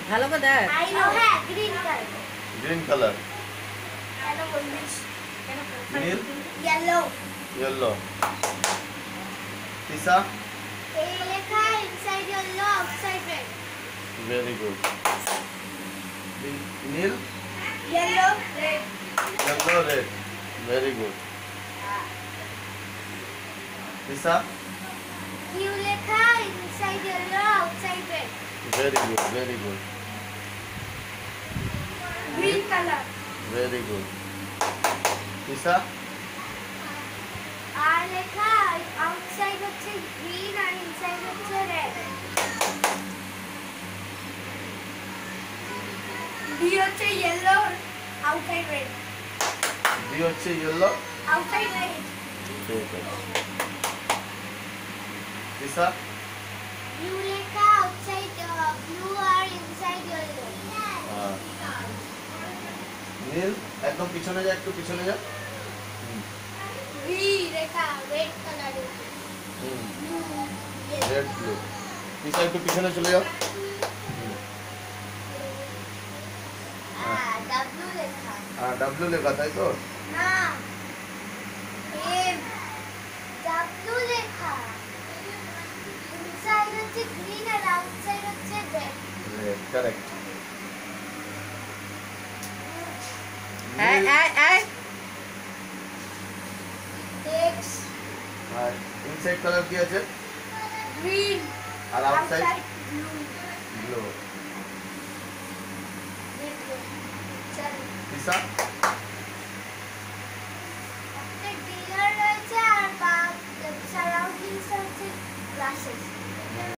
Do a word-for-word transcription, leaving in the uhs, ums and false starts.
ভালো করে দেখ। I know. হ্যাঁ, green color. গ্রিন কালার, কেন বলছিস? কেন নীল, yellow. ইয়েলো। তিসা, এই লেখা inside yellow, outside red. Very good. নীল, Yellow, red. Yellow, red, very good. Tisa, Q লেখা inside yellow, outside red. Very good, very good, Green color. Very good. Tisa, আর লেখা outside হচ্ছে green আর inside হচ্ছে red. D হচ্ছে yellow, outside red. ডি হচ্ছে yellow, Outside red. ঠিক আছে। তিসা, Blue লেখা outside uh, blue আর inside yellow. হ্যাঁ। নীল, একদম পিছনে যা, একটু পিছনে যা। V লেখা red color. Hmm, Blue. Red, blue. Tisa, একটু পিছনে চলে যাও। Ah, W লেখা. হ্যাঁ, ডাব্লিউ লেখা, তাই তো? না. M. W লেখা. Inside হচ্ছে green আর outside হচ্ছে red. Red, correct. আয় আয় আয়। X. আর ইনসাইড কালার কি আছে? Green. আর আউটসাইড blue. ব্লু। Blue. চলো. তিসা, একটা dealer রয়েছে আর বা সারাউন্ডিংস হচ্ছে গ্লাসেস.